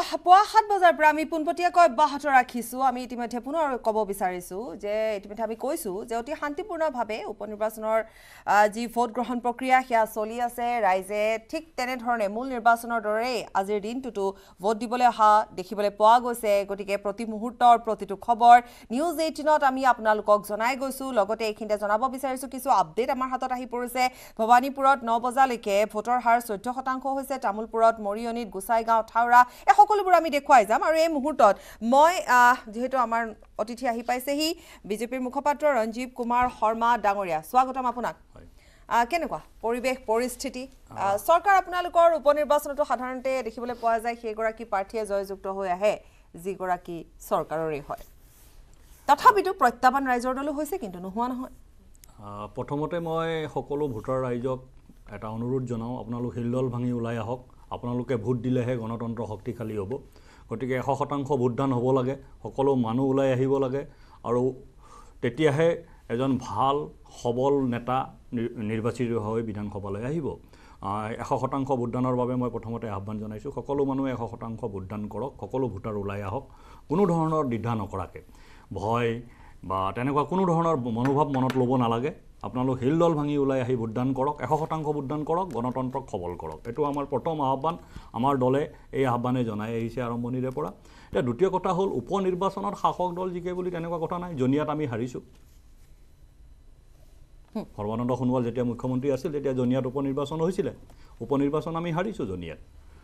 পুৱা 7 বজাৰ পৰা আমি পুনপটীয়াকৈ অব্যাহত ৰাখিছো আমি ইতিমধ্যে পুনৰ ক'ব বিচাৰিছো যে ইতিমধ্যে আমি কৈছো যে অতি শান্তিপূৰ্ণভাৱে উপনিৰ্বাচনৰ যি ভোট গ্ৰহণ প্ৰক্ৰিয়া সেয়া চলি আছে ৰাইজে ঠিক তেনে ধৰণে মূল নিৰ্বাচনৰ দৰে আজিৰ দিনটোটো ভোট দিবলৈ অহা দেখিবলৈ পোৱা গৈছে গতিকে প্ৰতি মুহূৰ্তৰ প্ৰতিটো খবৰ নিউজ 18ত আমি আপোনালোকক জনাই গৈছো লগতে এইখিনিতে জনাব বিচাৰিছো কিছু আপডেট আমাৰ হাতত আহি পৰিছে ভৱানীপুৰত 9 বজালৈকে ভোটৰ হাৰ 14% হৈছে তামুলপুৰত মৰিয়নিত গুসাইগাঁও ঠাউৰা এই সকলোবোৰ আমি দেখুৱাই যাম আৰু এই মুহূৰ্তত মই যেহেতু আমাৰ অতিথি আহি পাইছেহি বিজেপিৰ মুখপাত্ৰ ৰঞ্জীৱ কুমাৰ শৰ্মা ডাঙৰীয়া স্বাগতম আপোনাক কেনেকুৱা পৰিবেশ পৰিস্থিতি সৰকাৰ আপোনালোকৰ উপনিৰ্বাচনটো সাধাৰণতে দেখিবলৈ পোৱা যায় সেইগৰাকী প্ৰাৰ্থীয়ে জয়যুক্ত হৈ আহে যিগৰাকী সৰকাৰৰে হয় তথাপিতো প্ৰত্যাহ্বান ৰাইজৰ দল হৈছে কিন্তু নোহোৱা নহয় প্ৰথমতে মই সকলো ভোটাৰ ৰাইজক এটা অনুৰোধ জনাও আপোনালোক হিলদল ভাঙি ওলাই আহক আপোনালোকে ভোট দিলেহে গণতন্ত্ৰ শক্তিশালী হ'ব গতিকে 100% ভোটদান হ'ব লাগে সকলো মানুহ ওলাই আহিব লাগে আৰু তেতিয়াহে এজন ভাল সবল নেতা নিৰ্বাচিত হৈ বিধানসভালৈ আহিব 100% ভোটদানৰ বাবে মই প্ৰথমতে আহ্বান জনাইছো সকলো মানুহে 100% ভোটদান কৰক সকলো ভোটাৰ ওলাই আহক কোনো ধৰণৰ দ্বিধা নকৰাকে ভয় বা তেনেকুৱা কোনো ধৰণৰ মনোভাৱ মনত ল'ব নালাগে আপোনালোক হিলদল ভাঙি ওলাই আহি ভোটদান কৰক 100% ভোটদান কৰক গণতন্ত্ৰক সবল কৰক এটো আমাৰ প্ৰথম আহ্বান আমাৰ দলে এই আহ্বানে জনাই আহিছে আৰম্ভণিৰে পৰা এটা দ্বিতীয় কথা হ'ল উপনিৰ্বাচনত শাসক দল জিকে বুলি তেনেকুৱা কথা নাই জনিয়াত আমি হাৰিছো সৰ্বানন্দ সোণোৱাল যেতিয়া মুখ্যমন্ত্ৰী আছিল তেতিয়া জনিয়াত উপনিৰ্বাচন হৈছিল উপনিৰ্বাচন আমি হাৰিছো জনিয়াত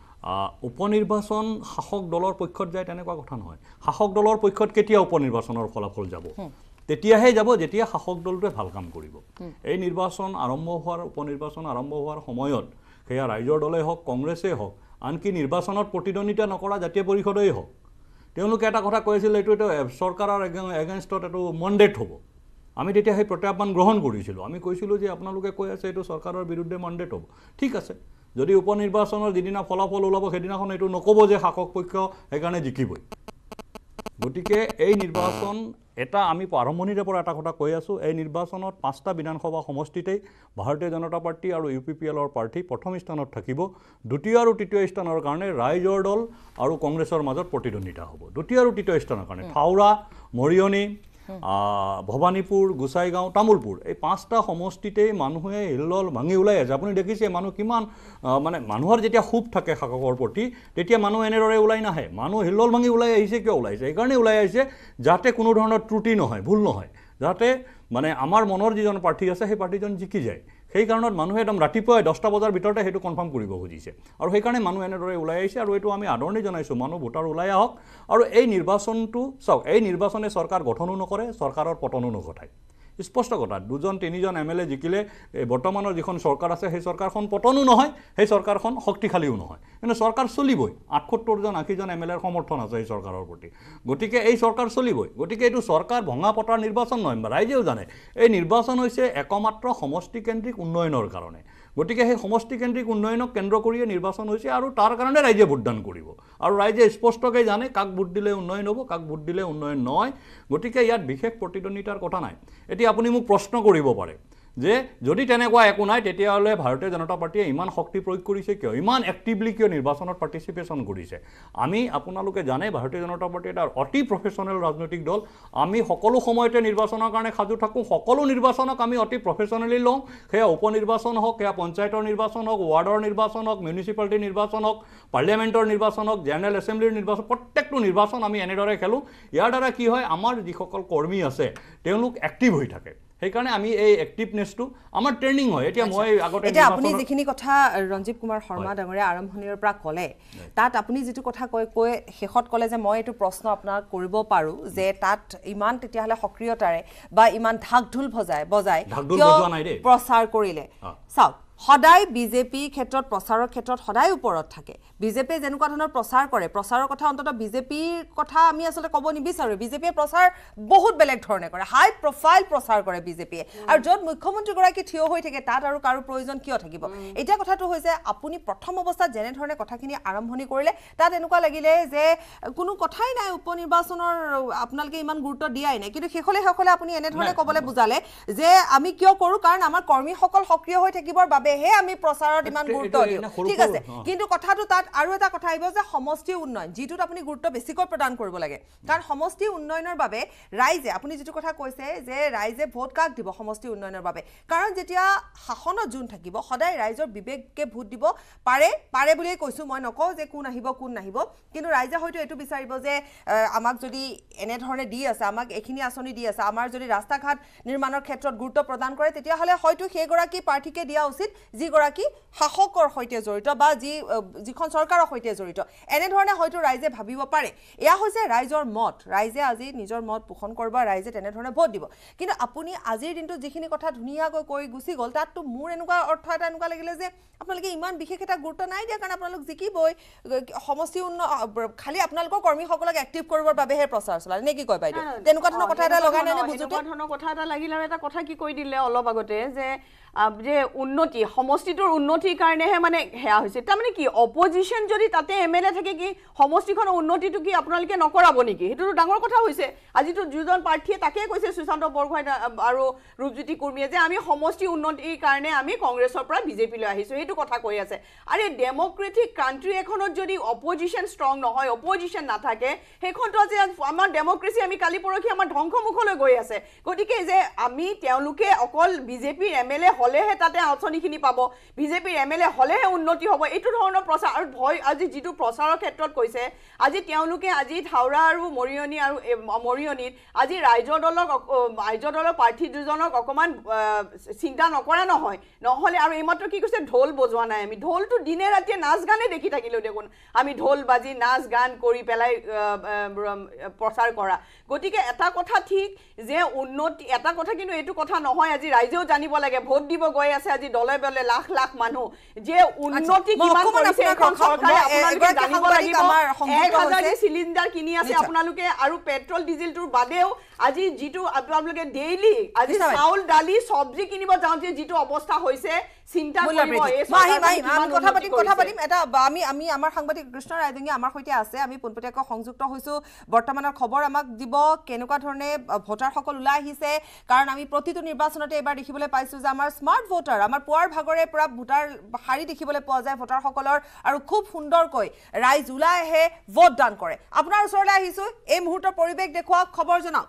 উপনিৰ্বাচন শাসক দলৰ পক্ষত যায় তেনেকুৱা কথা নহয় শাসক দলৰ পক্ষত কেতিয়া উপনিৰ্বাচনৰ ফলাফল যাব তেতিয়াহে যাব যেতিয়া শাসক দলটোৱে ভাল কাম কৰিব এই নিৰ্বাচন আৰম্ভ হোৱাৰ উপনিৰ্বাচন আৰম্ভ হোৱাৰ সময়ত সেয়া ৰাইজৰ দলে হওক কংগ্ৰেছে হওক আনকি নিৰ্বাচনত প্ৰতিদ্বন্দ্বিতা নকৰা জাতীয় পৰিষদেই হওক তেওঁলোকে এটা কথা কৈছিল এইটো চৰকাৰৰ এগেইনষ্টত এটো মণ্ডেট হ'ব আমি তেতিয়া সেই প্ৰত্যাহ্বান গ্ৰহণ কৰিছিলো আমি কৈছিলো যে আপোনালোকে কৈ আছে এইটো চৰকাৰৰ বিৰুদ্ধে মণ্ডেট হ'ব ঠিক আছে যদি উপনিৰ্বাচনৰ দিনা ফলাফল ওলাব সেদিনাখন এইটো নকব যে শাসক পক্ষ সেইকাৰণে জিকিবই গতিকে এই নিৰ্বাচন এটা আমি আৰম্ভণিৰে পৰা এটা কথা কৈ আছো এই নিৰ্বাচনত 5টা বিধানসভা সমষ্টিতেই ভাৰতীয় জনতা পাৰ্টি আৰু ইউপিপিএলৰ প্ৰাৰ্থী প্ৰথম স্থানত থাকিব দ্বিতীয় আৰু তৃতীয় স্থানৰ কাৰণে ৰাইজৰ দল আৰু কংগ্ৰেছৰ মাজত প্ৰতিদ্বন্দ্বিতা হ'ব দ্বিতীয় আৰু তৃতীয় স্থানৰ কাৰণে ঠাউৰা মৰিয়নি ভৱানীপুৰ গুসাইগাঁও তামুলপুৰ এই 5টা সমষ্টিতেই মানুহে হিলদল ভাঙি ওলাই আছে আপুনি দেখিছে মানুহ কিমান মানে মানুহৰ যেতিয়া খুব থাকে শাসকৰ প্ৰতি তেতিয়া মানুহ এনেদৰে ওলাই নাহে মানুহ হিলদল ভাঙি ওলাই আহিছে কিয় ওলাইছে এইকাৰণে ওলাই আহিছে যাতে কোনো ধৰণৰ ত্ৰুটি নহয় ভুল নহয় যাতে মানে আমাৰ মনৰ যিজন প্ৰাৰ্থী আছে সেই প্ৰাৰ্থীজন জিকি যায় সেই কাৰণত মানুহে একদম ৰাতিপুৱা 10টা বজাৰ ভিতৰতে হেতু কনফাৰ্ম কৰিব খুজিছে আৰু সেই কাৰণে মানুহ এনেদৰে ওলাই আহিছে আৰু এটো আমি আদৰণি জনাইছো মানুহ ভোটাৰ ওলাই আহক আৰু এই নিৰ্বাচনটো চাওক এই নিৰ্বাচনে চৰকাৰ গঠনো নকৰে চৰকাৰৰ পতনো নঘটায় স্পষ্ট কথা দুজন তিনিজন এমএলএ জিকিলে বৰ্তমানৰ যিখন চৰকাৰ আছে সেই চৰকাৰখন পতনো নহয় সেই চৰকাৰখন শক্তিশালীও নহয় কিন্তু চৰকাৰ চলিবই 78 জন 80 জন এমএলএৰ সমৰ্থন আছে এই চৰকাৰৰ প্ৰতি গতিকে এই চৰকাৰ চলিবই গতিকে এইটো চৰকাৰ ভঙা পটাৰ নিৰ্বাচন নহয় ৰাইজেও জানে এই নিৰ্বাচন হৈছে একমাত্ৰ সমষ্টি কেন্দ্ৰিক উন্নয়নৰ কাৰণে গতিকে সেই সমষ্টি কেন্দ্ৰিক উন্নয়নক কেন্দ্ৰ কৰিয়ে নিৰ্বাচন হৈছে আৰু তাৰ কাৰণে ৰাইজে ভোটদান কৰিব আৰু ৰাইজে স্পষ্টকৈ জানে কাক ভোট দিলে উন্নয়ন হ'ব কাক ভোট দিলে উন্নয়ন নহয় গতিকে ইয়াত বিশেষ প্ৰতিদ্বন্দ্বিতাৰ কথা নাই এতিয়া আপুনি মোক প্ৰশ্ন কৰিব পাৰে যে যদি তেনেকুৱা একো নাই তেতিয়াহলে ভাৰতীয় জনতা পাৰ্টিয়ে ইমান শক্তি প্ৰয়োগ কৰিছে কিয় ইমান এক্টিভলি কিয় নিৰ্বাচনত পাৰ্টিসিপেশন কৰিছে আমি আপোনালোকে জানে ভাৰতীয় জনতা পাৰ্টি এটা অতি প্ৰফেশনেল ৰাজনৈতিক দল আমি সকলো সময়তে নিৰ্বাচনৰ কাৰণে খাজু থাকো সকলো নিৰ্বাচনক আমি অতি প্ৰফেশনেলি লওঁ সেয়া উপনিৰ্বাচন হওক সেয়া পঞ্চায়তৰ নিৰ্বাচন হওক ৱাৰ্ডৰ নিৰ্বাচন হওক মিউনিচিপালিটি নিৰ্বাচন হওক পাৰ্লিয়ামেন্টৰ নিৰ্বাচন হওক জেনেৰেল এছেম্বলিৰ নিৰ্বাচন প্ৰত্যেকটো নিৰ্বাচন আমি এনেদৰে খেলো ইয়াৰ দ্বাৰা কি হয় আমাৰ যিসকল কৰ্মী আছে তেওঁলোক এক্টিভ হৈ থাকে সেইকাৰণে আমি এই এক্টিভনেছটো আমাৰ ট্ৰেইনিং হয় এতিয়া মই আগতে এটা আপুনি যিখিনি কথা ৰঞ্জীৱ কুমাৰ শৰ্মা ডাঙৰীয়া আৰম্ভণিৰ পৰা ক'লে তাত আপুনি যেটো কথা কৈ শেষত ক'লে যে মই এটো প্ৰশ্ন আপোনাক কৰিব পাৰো যে তাত ইমান তেতিয়াহলে সক্ৰিয়তাৰে বা ইমান ঢাকঢোল বজায় প্ৰচাৰ কৰিলে চাওক সদায় বিজেপি ক্ষেত্ৰত প্ৰচাৰৰ ক্ষেত্ৰত সদায় ওপৰত থাকে বিজেপি যেনেকুৱা ধৰণৰ প্ৰচাৰ কৰে প্ৰচাৰৰ কথা অন্তত বিজেপিৰ কথা আমি আসলে ক'ব নিবিচাৰো বিজেপিয়ে প্ৰচাৰ বহুত বেলেগ ধৰণে কৰে হাই প্ৰফাইল প্ৰচাৰ কৰে বিজেপিয়ে আৰু যত মুখ্যমন্ত্ৰী গৰাকী থিয় হৈ থাকে তাত আৰু কাৰো প্ৰয়োজন কিয় থাকিব এটা কথাটো হৈছে আপুনি প্ৰথম অৱস্থাত যেনে ধৰণে কথাখিনি আৰম্ভণি কৰিলে তাত এনেকুৱা লাগিলে যে কোনো কথাই নাই উপনিৰ্বাচনৰ আপোনালোকে ইমান গুৰুত্ব দিয়াই নাই কিন্তু হেখলে আপুনি এনে ধৰণে ক'বলে বুজালে যে আমি কিয় কৰো কাৰণ আমাৰ কৰ্মীসকল সক্ৰিয় হৈ থাকিবৰ বাবেহে আমি প্ৰচাৰত ইমান গুৰুত্ব দিওঁ ঠিক আছে কিন্তু কথাটো তাত আৰু এটা কথা আহিব যে সমষ্টি উন্নয়ন যিটোত আপুনি গুৰুত্ব বেছিকৈ প্ৰদান কৰিব লাগে কাৰণ সমষ্টি উন্নয়নৰ বাবে ৰাইজে আপুনি যেটো কথা কৈছে যে ৰাইজে ভোট কাক দিব সমষ্টি উন্নয়নৰ বাবে কাৰণ যেতিয়া শাসনত জুন থাকিব সদায় ৰাইজৰ বিবেককে ভোট দিব পাৰে বুলিয়ে কৈছো মই নকওঁ যে কোন আহিব কোন নাহিব কিন্তু ৰাইজে হয়তো এটো বিচাৰিব যে আমাক যদি এনে ধৰণে দি আছে আমাক এখিনি আঁচনি দি আছে আমাৰ যদি ৰাস্তা ঘাট নিৰ্মাণৰ ক্ষেত্ৰত গুৰুত্ব প্ৰদান কৰে তেতিয়া হলে হয়তো সেই গৰাকী প্ৰাৰ্থীকে দিয়া উচিত যি গৰাকী শাসকৰ সৈতে জড়িত বা যিখন চৰকাৰৰ সৈতে জড়িত এনে ধৰণে হয়তো ৰাইজে ভাবিব পাৰে এয়া হৈছে ৰাইজৰ মত ৰাইজে আজি নিজৰ মত পোষণ কৰিব ৰাইজে তেনে ধৰণে ভোট দিব কিন্তু আপুনি আজিৰ দিনটো যিখিনি কথা ধুনিয়াকৈ কৈ গুছি গল তাতটো মোৰ এনেকুৱা অৰ্থ এটা এনেকুৱা লাগিলে যে আপোনালোকে ইমান বিশেষ এটা গুৰুত্ব নাই দিয়া কাৰণ আপোনালোক জিকিবই সমষ্টি খালি আপোনালোকৰ কৰ্মীসকলক এক্টিভ কৰিবৰ বাবেহে প্ৰচাৰ চলালে নে কি কয় বাইদেউ তেনেকুৱা ধৰণৰ কথা এটা লগা নাই নে বুজুতে তেনেকুৱা ধৰণৰ কথা এটা লাগিল আৰু এটা কথা কি কৈ দিলে অলপ আগতে যে উন্নতি সমষ্টিটোৰ উন্নতিৰ কাৰণেহে মানে হেয়া হৈছে তাৰমানে কি অপজিশন যদি তাতে এমএলএ থাকে কি সমষ্টিখনৰ উন্নতিটো কি আপোনালোকে নকৰাব নেকি সেইটো ডাঙৰ কথা হৈছে আজিতো দুজন প্ৰাৰ্থীয়ে তাকে কৈছে সুশান্ত বৰগোহাঁই আৰু ৰূপজ্যোতি কুৰ্মীয়ে যে আমি সমষ্টি উন্নতিৰ কাৰণে আমি কংগ্ৰেছৰ পৰা বিজেপি লৈ আহিছো সেইটো কথা কৈ আছে আৰু ডেমক্ৰেটিক কান্ট্ৰি এখনত যদি অপজিশন ষ্ট্ৰং নহয় অপজিশন নাথাকে সেইখনটো আজি আমাৰ ডেমক্ৰেসি আমি কালি পৰখি আমাৰ ধ্বংসমুখলৈ গৈ আছে গতিকে যে আমি তেওঁলোকে অকল বিজেপিৰ এমএলএ হলেহে তাতে আঁচনিখিনি পাব বিজেপিৰ এমএলএ হলেহে উন্নতি হ'ব এইটো ধৰণৰ প্ৰচাৰ আৰু ভয় আজি যিটো প্ৰচাৰৰ ক্ষেত্ৰত কৈছে আজি তেওঁলোকে আজি থাউৰা আৰু মৰিয়নিত আজি ৰাজ্য দলৰ প্ৰাৰ্থী দুজনক অকমান চিন্তা নকৰা নহয় নহলে আৰু এইমাত্ৰ কি কৈছে ঢোল বজোৱা নাই আমি ঢোলটো দিনে ৰাতিয়ে নাচ গানে দেখি থাকিলো দেখোন আমি ঢোল বাজি নাচ গান কৰি পেলাই প্ৰচাৰ কৰা গতিকে এটা কথা ঠিক যে উন্নতি এটা কথা কিন্তু এইটো কথা নহয় আজি ৰাইজেও জানিব লাগে ভোট দিব গৈ আছে আজি দলে বলে লাখ লাখ মানুহ যে উন্নতি কিমান কৰিছে এখন চৰকাৰে আপোনালোকে জানিব লাগিব 1000 সিলিন্ডাৰ কিনি আছে আপোনালোকে আৰু পেট্ৰল ডিজেলটোৰ বাদেও আজি যিটো আপোনালোকে ডেইলি আজি চাউল দালি সবজি কিনিব যাওঁতে যিটো অৱস্থা হৈছে চিন্তা কৰিব এই কথা পাতিম এটা আমি আমাৰ সাংবাদিক কৃষ্ণ ৰায়দঙ্গী আমাৰ সৈতে আছে আমি পোনপটীয়াকৈ সংযুক্ত হৈছো বৰ্তমানৰ খবৰ আমাক দিব কেনেকুৱা ধৰণে ভোটাৰসকল ওলাই আহিছে কাৰণ আমি প্ৰতিটো নিৰ্বাচনতে এবাৰ দেখিবলৈ পাইছো যে আমাৰ স্মাৰ্ট ভোটাৰ আমাৰ পুৱাৰ ভাগৰে পৰা ভোটাৰ হাৰি দেখিবলৈ পোৱা যায় ভোটাৰসকলৰ আৰু খুব সুন্দৰকৈ ৰাইজ ওলাই আহে ভোট দান কৰে আপোনাৰ ওচৰলৈ আহিছো এই মুহূৰ্তৰ পৰিৱেশ দেখুৱাওক খবৰ জনাওক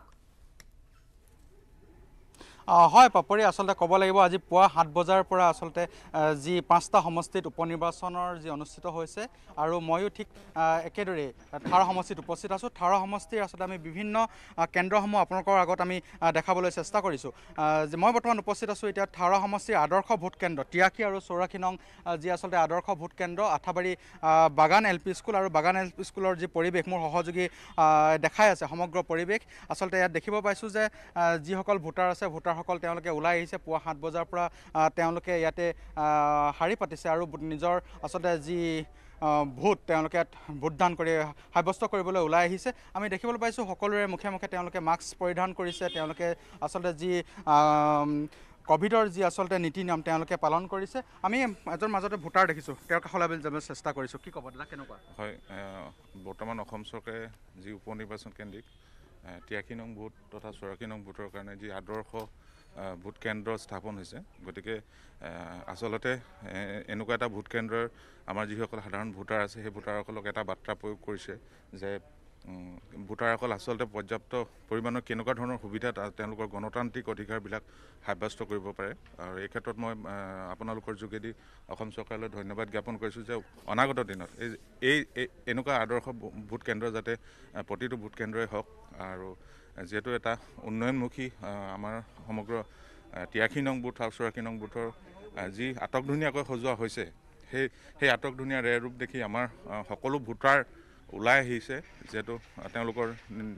হয় পাপৰি আসলতে ক'ব লাগিব আজি পুৱা 7 বজাৰ পৰা আসলতে যি 5টা সমষ্টিত উপনিৰ্বাচনৰ যি অনুষ্ঠিত হৈছে আৰু ময়ো ঠিক একেদৰে থাৰ সমষ্টিত উপস্থিত আছোঁ থাৰ সমষ্টিৰ আসলতে আমি বিভিন্ন কেন্দ্ৰসমূহ আপোনালোকৰ আগত আমি দেখাবলৈ চেষ্টা কৰিছোঁ যে মই বৰ্তমান উপস্থিত আছোঁ এতিয়া থাৰ সমষ্টিৰ আদৰ্শ ভোট কেন্দ্ৰ 83 আৰু 84 নং যি আসলতে আদৰ্শ ভোট কেন্দ্ৰ আঠাবাৰী বাগান এলপি স্কুল আৰু বাগান এলপি স্কুলৰ যি পৰিৱেশ মোৰ সহযোগী দেখাই আছে সমগ্ৰ পৰিৱেশ আসলতে ইয়াত দেখিব পাইছোঁ যে যিসকল ভোটাৰ আছে সকল তেওঁলোকে ওলাই আহিছে পুৱা 7 বজাৰ পৰা তেওঁলোকে ইয়াতে হাৰি পাতিছে আৰু নিজৰ আসলতে যি ভোট তেওঁলোকে ভোটদান কৰি সাব্যস্ত কৰিবলৈ ওলাই আহিছে আমি দেখিবলৈ পাইছোঁ সকলোৰে মুখে মুখে তেওঁলোকে মাস্ক পৰিধান কৰিছে তেওঁলোকে আসলতে যি কোভিডৰ যি আসলতে নীতি নিয়ম তেওঁলোকে পালন কৰিছে আমি এজন মাজতে ভোটাৰ দেখিছোঁ তেওঁৰ কাষলৈ যাবলৈ চেষ্টা কৰিছোঁ কি ক'ব দাদা কেনেকুৱা হয় বৰ্তমান অসম চৰকাৰে যি উপনিৰ্বাচন কেন্দ্ৰিক 83 নং ভোট তথা 84 নং ভোটৰ কাৰণে যি আদৰ্শ ভোট কেন্দ্ৰ স্থাপন হৈছে গতিকে আসলতে এনেকুৱা এটা ভোট কেন্দ্ৰৰ আমাৰ যিসকল সাধাৰণ ভোটাৰ আছে সেই ভোটাৰসকলক এটা বাৰ্তা প্ৰয়োগ কৰিছে যে ভোটাৰসকল আসলতে পৰ্যাপ্ত পৰিমাণৰ কেনেকুৱা ধৰণৰ সুবিধা তেওঁলোকৰ গণতান্ত্ৰিক অধিকাৰবিলাক সাব্যস্ত কৰিব পাৰে আৰু এই ক্ষেত্ৰত মই আপোনালোকৰ যোগেদি অসম চৰকাৰলৈ ধন্যবাদ জ্ঞাপন কৰিছোঁ যে অনাগত দিনত এই এনেকুৱা আদৰ্শ ভোট কেন্দ্ৰ যাতে প্ৰতিটো ভোট কেন্দ্ৰই হওক আৰু যেহেতু এটা উন্নয়নমুখী আমাৰ সমগ্ৰ 83 নং বুথ আৰু 84 নং বুথৰ যি আটকধুনীয়াকৈ সজোৱা হৈছে সেই আটকধুনীয়া ৰূপ দেখি আমাৰ সকলো ভোটাৰ ওলাই আহিছে যেহেতু তেওঁলোকৰ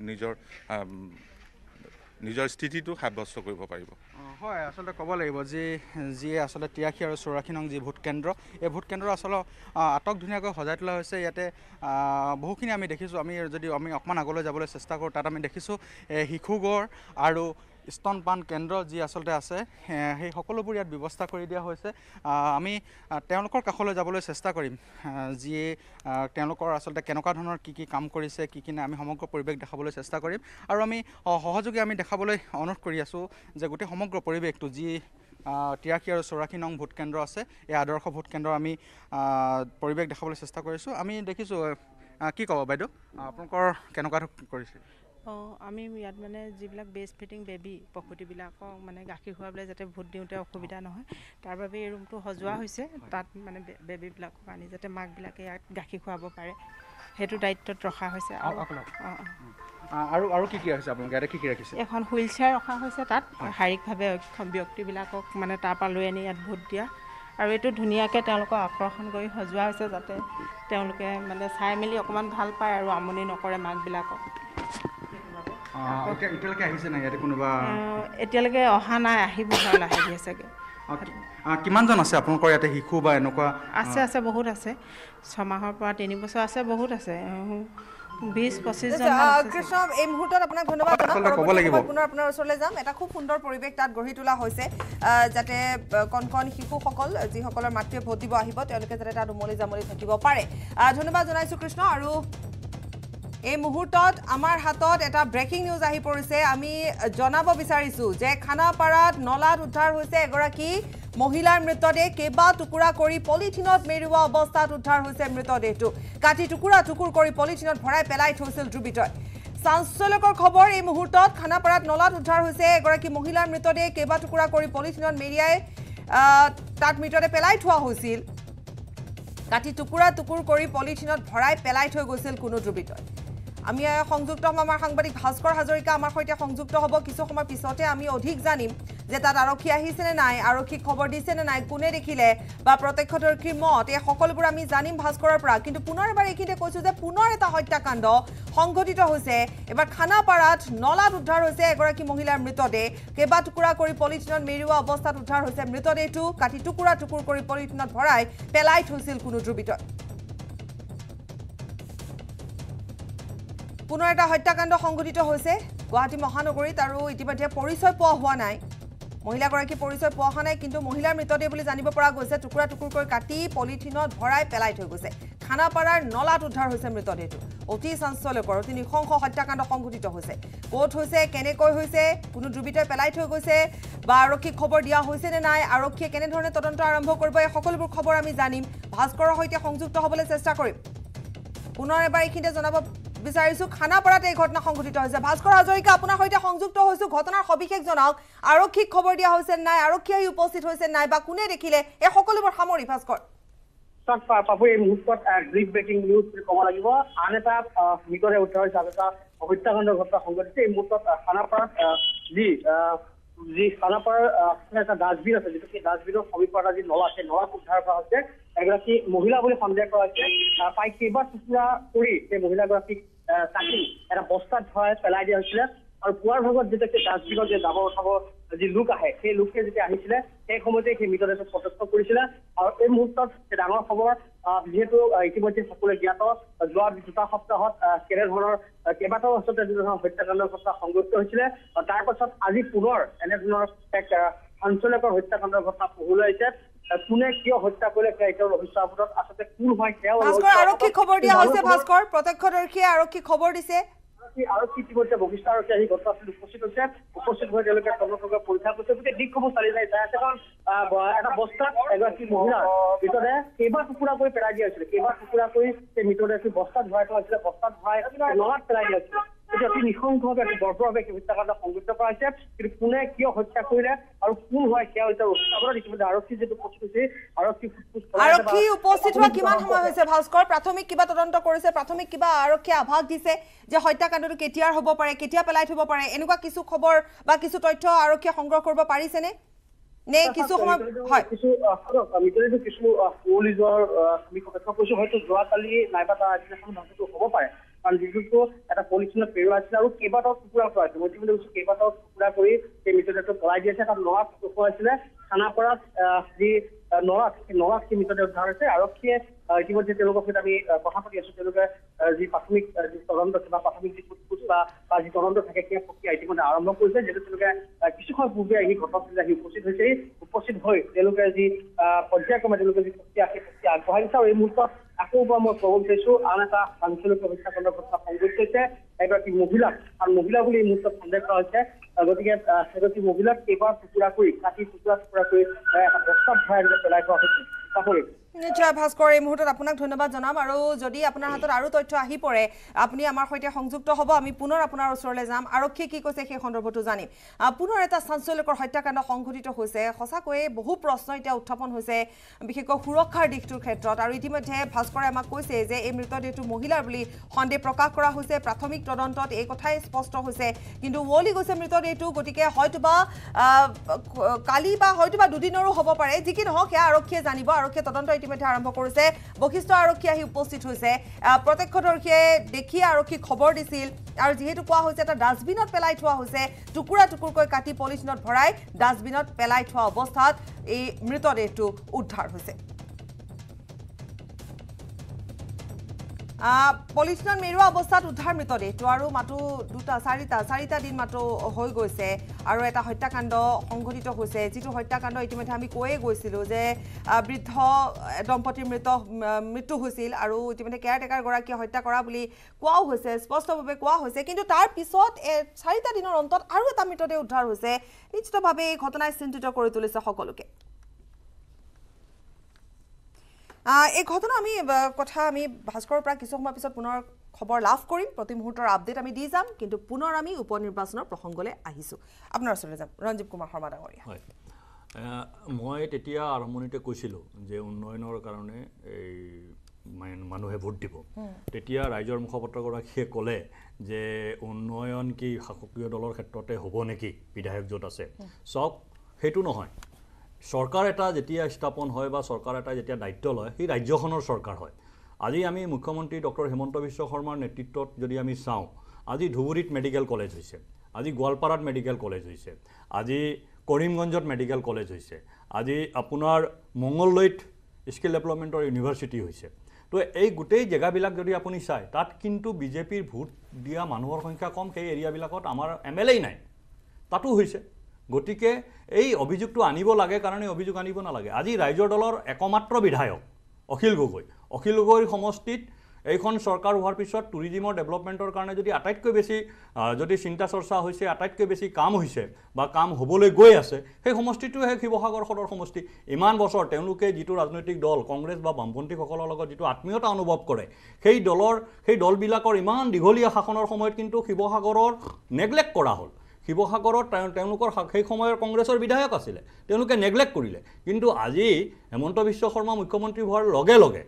নিজৰ স্থিতিটো সাব্যস্ত কৰিব পাৰিব হয় আসলতে ক'ব লাগিব যি আসলতে 83 আৰু 84 নং যি ভোট কেন্দ্ৰ এই ভোট কেন্দ্ৰ আসলে আটক ধুনীয়াকৈ সজাই তোলা হৈছে ইয়াতে বহুখিনি আমি দেখিছোঁ আমি যদি আমি অকণমান আগলৈ যাবলৈ চেষ্টা কৰোঁ তাত আমি দেখিছোঁ শিশুগড় আৰু স্তনপান কেন্দ্ৰ যি আসলতে আছে সেই সকলোবোৰ ইয়াত ব্যৱস্থা কৰি দিয়া হৈছে আমি তেওঁলোকৰ কাষলৈ যাবলৈ চেষ্টা কৰিম যিয়ে তেওঁলোকৰ আসলতে কেনেকুৱা ধৰণৰ কি কাম কৰিছে কি নাই আমি সমগ্ৰ পৰিৱেশ দেখাবলৈ চেষ্টা কৰিম আৰু আমি সহযোগী আমি দেখাবলৈ অনুৰোধ কৰি আছোঁ যে গোটেই সমগ্ৰ পৰিৱেশটো যি 83 আৰু 84 নং ভোট কেন্দ্ৰ আছে এই আদৰ্শ ভোট কেন্দ্ৰ আমি পৰিৱেশ দেখাবলৈ চেষ্টা কৰিছোঁ আমি দেখিছোঁ কি ক'ব বাইদেউ আপোনালোকৰ কেনেকুৱা কৰিছে আমি ইয়াত মানে যিবিলাক বেষ্ট ফিটিং বেবী প্ৰসূতিবিলাকক মানে গাখীৰ খুৱাবলৈ যাতে ভোট দিওঁতে অসুবিধা নহয় তাৰ বাবে এই ৰুমটো সজোৱা হৈছে তাত মানে বেবীবিলাকক আনি যাতে মাকবিলাকে ইয়াত গাখীৰ খুৱাব পাৰে সেইটো দায়িত্বত ৰখা হৈছে আৰু কি ৰাখিছে আপোনালোকে ইয়াতে কি ৰাখিছে এখন হুইল চেয়াৰ ৰখা হৈছে তাত শাৰীৰিকভাৱে অক্ষম ব্যক্তিবিলাকক মানে তাৰ পৰা লৈ আনি ইয়াত ভোট দিয়া আৰু এইটো ধুনীয়াকৈ তেওঁলোকক আকৰ্ষণ কৰি সজোৱা হৈছে যাতে তেওঁলোকে মানে চাই মেলি অকণমান ভাল পায় আৰু আমনি নকৰে মাকবিলাকক এতিয়ালৈকে আহিছে নাই ইয়াতে কোনোবা এতিয়ালৈকে অহা নাই আহিব লাহে ধীৰে চাগে কিমানজন আছে আপোনালোকৰ ইয়াতে শিশু বা এনেকুৱা আছে বহুত আছে 6 মাহৰ পৰা 3 বছৰ আছে বহুত আছে 20-25 জন কৃষ্ণ এই মুহূৰ্তত আপোনাক ধন্যবাদ পুনৰ আপোনাৰ ওচৰলৈ যাম এটা খুব সুন্দৰ পৰিৱেশ তাত গঢ়ি তোলা হৈছে যাতে কণ শিশুসকল যিসকলৰ মাতৃয়ে ভোট দিব আহিব তেওঁলোকে যাতে তাত উমলি জামলি থাকিব পাৰে ধন্যবাদ জনাইছোঁ কৃষ্ণ আৰু এই মুহূৰ্তত আমাৰ হাতত এটা ব্ৰেকিং নিউজ আহি পৰিছে আমি জনাব বিচাৰিছোঁ যে খানাপাৰাত নলাত উদ্ধাৰ হৈছে এগৰাকী মহিলাৰ মৃতদেহ কেইবা টুকুৰা কৰি পলিথিনত মেৰুৱা অৱস্থাত উদ্ধাৰ হৈছে মৃতদেহটো কাটি টুকুৰা কৰি পলিথিনত ভৰাই পেলাই থৈছিল দুৰ্বৃত্তই চাঞ্চল্যকৰ খবৰ এই মুহূৰ্তত খানাপাৰাত নলাত উদ্ধাৰ হৈছে এগৰাকী মহিলাৰ মৃতদেহ কেইবা টুকুৰা কৰি পলিথিনত মেৰিয়াই তাত মৃতদেহ পেলাই থোৱা হৈছিল কাটি টুকুৰা কৰি পলিথিনত ভৰাই পেলাই থৈ গৈছিল কোনো দুৰ্বৃত্তই আমি সংযুক্ত হম আমাৰ সাংবাদিক ভাস্কৰ হাজৰিকা আমাৰ সৈতে সংযুক্ত হ'ব কিছু সময় পিছতে আমি অধিক জানিম যে তাত আৰক্ষী আহিছে নে নাই আৰক্ষীক খবৰ দিছে নে নাই কোনে দেখিলে বা প্ৰত্যক্ষদৰ্শীৰ মত এই সকলোবোৰ আমি জানিম ভাস্কৰৰ পৰা কিন্তু পুনৰ এবাৰ এইখিনিতে কৈছোঁ যে পুনৰ এটা হত্যাকাণ্ড সংঘটিত হৈছে এবাৰ খানাপাৰাত নলাত উদ্ধাৰ হৈছে এগৰাকী মহিলাৰ মৃতদেহ কেইবা টুকুৰা কৰি পলিথিনত মেৰুৱা অৱস্থাত উদ্ধাৰ হৈছে মৃতদেহটো কাটি টুকুৰা কৰি পলিথিনত ভৰাই পেলাই থৈছিল কোনো দুৰ্বৃত্তই পুনৰ এটা হত্যাকাণ্ড সংঘটিত হৈছে গুৱাহাটী মহানগৰীত আৰু ইতিমধ্যে পৰিচয় পোৱা হোৱা নাই মহিলাগৰাকী পৰিচয় পোৱা হোৱা নাই কিন্তু মহিলাৰ মৃতদেহ বুলি জানিব পৰা গৈছে টুকুৰা কৰি কাটি পলিথিনত ভৰাই পেলাই থৈ গৈছে খানাপাৰাৰ নলাত উদ্ধাৰ হৈছে মৃতদেহটো অতি চাঞ্চল্যকৰ অতি নৃশংস হত্যাকাণ্ড সংঘটিত হৈছে ক'ত হৈছে কেনেকৈ হৈছে কোনো দুৰ্বৃত্তই পেলাই থৈ গৈছে বা আৰক্ষীক খবৰ দিয়া হৈছে নে নাই আৰক্ষীয়ে কেনেধৰণে তদন্ত আৰম্ভ কৰিব এই সকলোবোৰ খবৰ আমি জানিম ভাস্কৰৰ সৈতে সংযুক্ত হ'বলৈ চেষ্টা কৰিম পুনৰ এবাৰ এইখিনিতে জনাব বিচাৰিছোঁ খানাপাৰাত এই ঘটনা সংঘটিত হৈছে ভাস্কৰ হাজৰিকা আপোনাৰ সৈতে সংযুক্ত হৈছোঁ ঘটনাৰ সবিশেষ জনাওক আৰক্ষীক খবৰ দিয়া হৈছে নাই আৰক্ষী আহি উপস্থিত হৈছে নাই বা কোনে দেখিলে এই সকলোবোৰ সামৰি ভাস্কৰ পাপু এই মুহূৰ্তত ব্ৰিক ব্ৰেকিং নিউজ ক'ব লাগিব আন এটা মৃতদেহ উদ্ধাৰ হৈছে আন এটা হত্যাকাণ্ডৰ ঘটনা সংঘটিছে এই মুহূৰ্তত খানাপাৰাত যি খানাপাৰাৰ এটা ডাষ্টবিন আছে যিটো সেই ডাষ্টবিনৰ সমীপত যি নলা সেই নলাত উদ্ধাৰ কৰা হৈছে এগৰাকী মহিলা বুলি সন্দেহ কৰা হৈছে প্ৰায় কেইবা টুকুৰা কৰি সেই মহিলাগৰাকীক কাটি এটা বস্তাত ভৰাই পেলাই দিয়া হৈছিলে আৰু পুৱাৰ ভাগত যেতিয়া সেই ডাষ্টবিনত যে জাবৰ উঠাব যি লোক আহে সেই লোকে যেতিয়া আহিছিলে সেই সময়তে সেই মৃতদেহটো প্ৰত্যক্ষ কৰিছিলে আৰু এই মুহূৰ্তত ডাঙৰ খবৰ যিহেতু ইতিমধ্যে সকলোৱে জ্ঞাত যোৱা 2 সপ্তাহত কেনেধৰণৰ কেইবাটাও আচলতে যিধৰণৰ হত্যাকাণ্ডৰ ঘটনা সংঘটিত হৈছিলে তাৰ পাছত আজি পুনৰ এনেধৰণৰ এক চাঞ্চল্যকৰ হত্যাকাণ্ডৰ ঘটনা পোহৰলৈ আহিছে কোনে কিয় হত্যা কৰিলে সেয়া এতিয়াও ৰহস্যৰ আৱৰণত আচলতে কোন হয় সেয়াও আৰক্ষী খবৰ দিয়া হৈছে ভাস্কৰ প্ৰত্যক্ষদৰ্শীয়ে আৰক্ষী খবৰ দিছে আৰক্ষী ইতিমধ্যে বশিষ্ঠ আৰক্ষী আহি ঘটনাস্থলীত উপস্থিত হৈছে উপস্থিত হৈ তেওঁলোকে তদন্ত পৰীক্ষা কৰিছে গোটেই দিশসমূহ চালি যাই আছে কাৰণ এটা বস্তাত এগৰাকী মহিলাৰ মৃতদেহ কেইবা টুকুৰা কৰি পেলাই দিয়া হৈছিলে কেইবা টুকুৰা কৰি সেই মৃতদেহটো বস্তাত ভৰাই থোৱা হৈছিলে বস্তাত ভৰাই নলাত পেলাই দিয়া হৈছিলে এতিয়া অতি নৃশংসভাৱে অতি বৰ্বৰভাৱে সেই হত্যাকাণ্ড সংঘটিত কৰা হৈছে কিন্তু কোনে কিয় হত্যা কৰিলে আৰু কোন হয় সেয়া এতিয়া ৰহস্যৰ ইতিমধ্যে আৰক্ষী যিটো উপস্থিত হৈছে আৰক্ষী উপস্থিত হোৱা কিমান সময় হৈছে ভাস্কৰ প্ৰাথমিক কিবা তদন্ত কৰিছে প্ৰাথমিক কিবা আৰক্ষীয়ে আভাস দিছে যে হত্যাকাণ্ডটো কেতিয়াৰ হ'ব পাৰে কেতিয়া পেলাই থব পাৰে এনেকুৱা কিছু খবৰ বা কিছু তথ্য আৰক্ষীয়ে সংগ্ৰহ কৰিব পাৰিছেনে নে কিছু সময় হয় কিছু মিতদেহটো কিছু কুঁৱলী যোৱাৰ আমি কথা কৈছোঁ হয়তো যোৱাকালি নাইবা তাৰ আগদিনাখন ভাগটো হ'ব পাৰে কাৰণ যিটো এটা পলিথিনত পেৰুৱা আছিল আৰু কেইবাটাও টুকুৰা কৰা আছিল মই ইতিমধ্যে কৈছোঁ কেইবাটাও টুকুৰা কৰি সেই মৃতদেহটো পেলাই দি আছে তাত নলাত ৰখোৱা হৈছিলে খানাপাৰাত যি নলাত সেই মৃতদেহ উদ্ধাৰ হৈছে আৰক্ষীয়ে ইতিমধ্যে তেওঁলোকৰ সৈতে আমি কথা পাতি আছোঁ তেওঁলোকে যি প্ৰাথমিক যি তদন্ত বা প্ৰাথমিক যি সোধ বা যি তদন্ত থাকে সেই প্ৰক্ৰিয়া ইতিমধ্যে আৰম্ভ কৰিছে যিহেতু তেওঁলোকে কিছু সময় পূৰ্বে আহি ঘটনাস্থলীত আহি উপস্থিত হৈ তেওঁলোকে যি পৰ্যায়ক্ৰমে তেওঁলোকে যি প্ৰক্ৰিয়া সেই প্ৰক্ৰিয়া আগবঢ়াই দিছে আৰু এই মুহূৰ্তত আকৌ পৰা মই ক'ব বিচাৰিছোঁ আন এটা চাঞ্চল্যকৰ হত্যাকাণ্ডৰ ঘটনা সংঘটিত হৈছে এগৰাকী মহিলাক আৰু মহিলা বুলি এই মুহূৰ্তত সন্দেহ কৰা হৈছে গতিকে এগৰাকী মহিলাক এইবাৰ টুকুৰা কৰি কাটি টুকুৰা কৰি এটা বস্তাত ভৰাই পেলাই থোৱা হৈছে পাপৰি নিশ্চয় ভাস্কৰ এই মুহূৰ্তত আপোনাক ধন্যবাদ জনাম আৰু যদি আপোনাৰ হাতত আৰু তথ্য আহি পৰে আপুনি আমাৰ সৈতে সংযুক্ত হ'ব আমি পুনৰ আপোনাৰ ওচৰলৈ যাম আৰক্ষীয়ে কি কৈছে সেই সন্দৰ্ভতো জানিম পুনৰ এটা চাঞ্চল্যকৰ হত্যাকাণ্ড সংঘটিত হৈছে সঁচাকৈয়ে বহু প্ৰশ্ন এতিয়া উত্থাপন হৈছে বিশেষকৈ সুৰক্ষাৰ দিশটোৰ ক্ষেত্ৰত আৰু ইতিমধ্যে ভাস্কৰে আমাক কৈছে যে এই মৃতদেহটো মহিলাৰ বুলি সন্দেহ প্ৰকাশ কৰা হৈছে প্ৰাথমিক তদন্তত এই কথাই স্পষ্ট হৈছে কিন্তু ওৱলি গৈছে মৃতদেহটো গতিকে হয়তোবা কালি বা হয়তোবা দুদিনৰো হ'ব পাৰে যি কি নহওক সেয়া আৰক্ষীয়ে জানিব আৰক্ষীয়ে তদন্ত ইতিমধ্যে আৰম্ভ কৰিছে বশিষ্ঠ আৰক্ষী আহি উপস্থিত হৈছে প্ৰত্যক্ষদৰ্শীয়ে দেখি আৰক্ষীক খবৰ দিছিল আৰু যেহেতু কোৱা হৈছে এটা ডাষ্টবিনত পেলাই থোৱা হৈছে টুকুৰা টুকুৰকৈ কাটি পলিথিনত ভৰাই ডাষ্টবিনত পেলাই থোৱা অৱস্থাত এই মৃতদেহটো উদ্ধাৰ হৈছে পলিথিনত মেৰুৱা অৱস্থাত উদ্ধাৰ মৃতদেহটো আৰু মাতো চাৰিটা দিন মাতো হৈ গৈছে আৰু এটা হত্যাকাণ্ড সংঘটিত হৈছে যিটো হত্যাকাণ্ড ইতিমধ্যে আমি কৈয়ে গৈছিলোঁ যে বৃদ্ধ দম্পতীৰ মৃত্যু হৈছিল আৰু ইতিমধ্যে কেয়াৰটেকাৰ গৰাকীয়ে হত্যা কৰা বুলি কোৱাও হৈছে স্পষ্টভাৱে কোৱা হৈছে কিন্তু তাৰ পিছত 4টা দিনৰ অন্তত আৰু এটা মৃতদেহ উদ্ধাৰ হৈছে নিশ্চিতভাৱে এই ঘটনাই চিন্তিত কৰি তুলিছে সকলোকে এই ঘটনা আমি ভাস্কৰৰ পৰা কিছু সময় পিছত পুনৰ খবৰ লাভ কৰিম প্ৰতি মুহূৰ্তৰ আপডেট আমি দি যাম কিন্তু পুনৰ আমি উপনিৰ্বাচনৰ প্ৰসংগলৈ আহিছোঁ আপোনাৰ ওচৰলৈ যাম ৰঞ্জীৱ কুমাৰ শৰ্মা ডাঙৰীয়া হয় মই তেতিয়া আৰম্ভণিতে কৈছিলোঁ যে উন্নয়নৰ কাৰণে এই মানুহে ভোট দিব তেতিয়া ৰাইজৰ মুখপাত্ৰগৰাকীয়ে ক'লে যে উন্নয়ন কি শাসকীয় দলৰ ক্ষেত্ৰতে হ'ব নেকি বিধায়ক য'ত আছে চব সেইটো নহয় চৰকাৰ এটা যেতিয়া স্থাপন হয় বা চৰকাৰ এটা যেতিয়া দায়িত্ব লয় সেই ৰাজ্যখনৰ চৰকাৰ হয় আজি আমি মুখ্যমন্ত্ৰী ডক্টৰ হিমন্ত বিশ্ব শৰ্মাৰ নেতৃত্বত যদি আমি চাওঁ আজি ধুবুৰীত মেডিকেল কলেজ হৈছে আজি গোৱালপাৰাত মেডিকেল কলেজ হৈছে আজি কৰিমগঞ্জত মেডিকেল কলেজ হৈছে আজি আপোনাৰ মংগলদৈত স্কিল ডেভেলপমেণ্টৰ ইউনিভাৰ্চিটি হৈছে তো এই গোটেই জেগাবিলাক যদি আপুনি চায় তাত কিন্তু বিজেপিৰ ভোট দিয়া মানুহৰ সংখ্যা কম সেই এৰিয়াবিলাকত আমাৰ MLA নাই তাতো হৈছে গতিকে এই অভিযোগটো আনিব লাগে কাৰণে অভিযোগ আনিব নালাগে আজি ৰাইজৰ দলৰ একমাত্ৰ বিধায়ক অখিল গগৈৰ সমষ্টিত এইখন চৰকাৰ হোৱাৰ পিছত টুৰিজিমৰ ডেভেলপমেণ্টৰ কাৰণে যদি আটাইতকৈ বেছি যদি চিন্তা চৰ্চা হৈছে আটাইতকৈ বেছি কাম হৈছে বা কাম হ'বলৈ গৈ আছে সেই সমষ্টিটোহে শিৱসাগৰ সদৰ সমষ্টি ইমান বছৰ তেওঁলোকে যিটো ৰাজনৈতিক দল কংগ্ৰেছ বা বামপন্থীসকলৰ লগত যিটো আত্মীয়তা অনুভৱ কৰে সেই দলবিলাকৰ ইমান দীঘলীয়া শাসনৰ সময়ত কিন্তু শিৱসাগৰৰ নেগলেক্ট কৰা হ'ল শিৱসাগৰত তেওঁলোকৰ সেই সময়ৰ কংগ্ৰেছৰ বিধায়ক আছিলে তেওঁলোকে নেগলেক্ট কৰিলে কিন্তু আজি হেমন্ত বিশ্ব শৰ্মা মুখ্যমন্ত্ৰী হোৱাৰ লগে লগে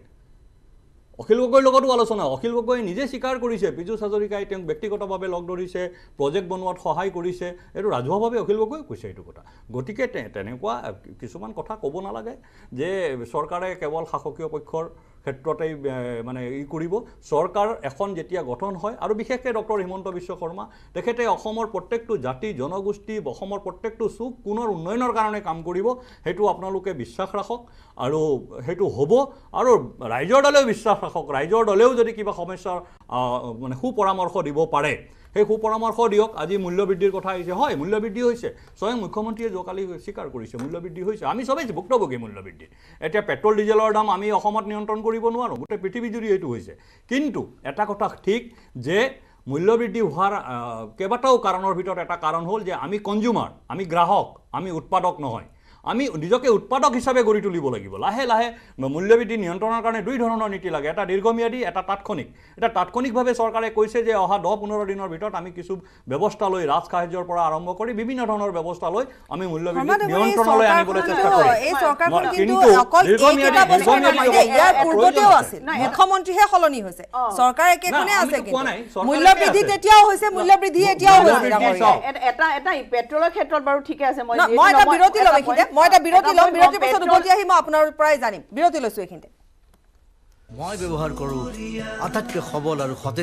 অখিল গগৈৰ লগতো আলোচনা অখিল গগৈ নিজে স্বীকাৰ কৰিছে পীযুষ হাজৰিকাই তেওঁক ব্যক্তিগতভাৱে লগ ধৰিছে প্ৰজেক্ট বনোৱাত সহায় কৰিছে এইটো ৰাজহুৱাভাৱে অখিল গগৈ কৈছে এইটো কথা গতিকে তেনেকুৱা কিছুমান কথা ক'ব নালাগে যে চৰকাৰে কেৱল শাসকীয় পক্ষৰ ক্ষেত্ৰতেই মানে কৰিব চৰকাৰ এখন যেতিয়া গঠন হয় আৰু বিশেষকৈ ডক্টৰ হিমন্ত বিশ্ব শৰ্মা তেখেতে অসমৰ প্ৰত্যেকটো জাতি জনগোষ্ঠী অসমৰ প্ৰত্যেকটো চুক পুনৰ উন্নয়নৰ কাৰণে কাম কৰিব সেইটো আপোনালোকে বিশ্বাস ৰাখক আৰু সেইটো হ'ব আৰু ৰাইজৰ দলেও বিশ্বাস ৰাখক ৰাইজৰ দলেও যদি কিবা সমস্যাৰ মানে সুপৰামৰ্শ দিব পাৰে সেই সুপৰামৰ্শ দিয়ক আজি মূল্যবৃদ্ধিৰ কথা আহিছে হয় মূল্যবৃদ্ধি হৈছে স্বয়ং মুখ্যমন্ত্ৰীয়ে যোৱাকালি স্বীকাৰ কৰিছে মূল্যবৃদ্ধি হৈছে আমি সবেই ভুক্তভোগী মূল্যবৃদ্ধি এতিয়া পেট্ৰল ডিজেলৰ দাম আমি অসমত নিয়ন্ত্ৰণ কৰিব নোৱাৰোঁ গোটেই পৃথিৱীজুৰি এইটো হৈছে কিন্তু এটা কথা ঠিক যে মূল্যবৃদ্ধি হোৱাৰ কেইবাটাও কাৰণৰ ভিতৰত এটা কাৰণ হ'ল যে আমি কনজিউমাৰ আমি গ্ৰাহক আমি উৎপাদক নহয় আমি নিজকে উৎপাদক হিচাপে গঢ়ি তুলিব লাগিব লাহে লাহে মূল্যবৃদ্ধি নিয়ন্ত্ৰণৰ কাৰণে দুই ধৰণৰ নীতি লাগে এটা দীৰ্ঘম্যাদী এটা তাৎক্ষণিক এটা তাৎক্ষণিকভাৱে চৰকাৰে কৈছে যে অহা 10-15 দিনৰ ভিতৰত আমি কিছু ব্যৱস্থা লৈ ৰাজসাহায্যৰ পৰা আৰম্ভ কৰি বিভিন্ন ধৰণৰ ব্যৱস্থা লৈ আমি মূল্যবৃদ্ধি নিয়ন্ত্ৰণলৈ আনিবলৈ চেষ্টা কৰিম এই চৰকাৰখন কিন্তু অকল এইকেইটা বছৰ নহয় ইয়াৰ পূৰ্বতেও আছিল মুখ্যমন্ত্ৰীহে সলনি হৈছে চৰকাৰ একেখনে আছে কিন্তু মূল্যবৃদ্ধি তেতিয়াও হৈছে মূল্যবৃদ্ধি এতিয়াও হৈছে এটা পেট্ৰলৰ ক্ষেত্ৰত বাৰু ঠিকে আছে মই এটা বিৰতি ল'ম এইখিনিতে মই এটা বিৰতি ল'ম বিৰতিৰ পিছত উভতি আহি মই আপোনাৰ পৰাই জানিম বিৰতি লৈছোঁ এইখিনিতে মই ব্যৱহাৰ কৰোঁ আটাইতকৈ সবল আৰু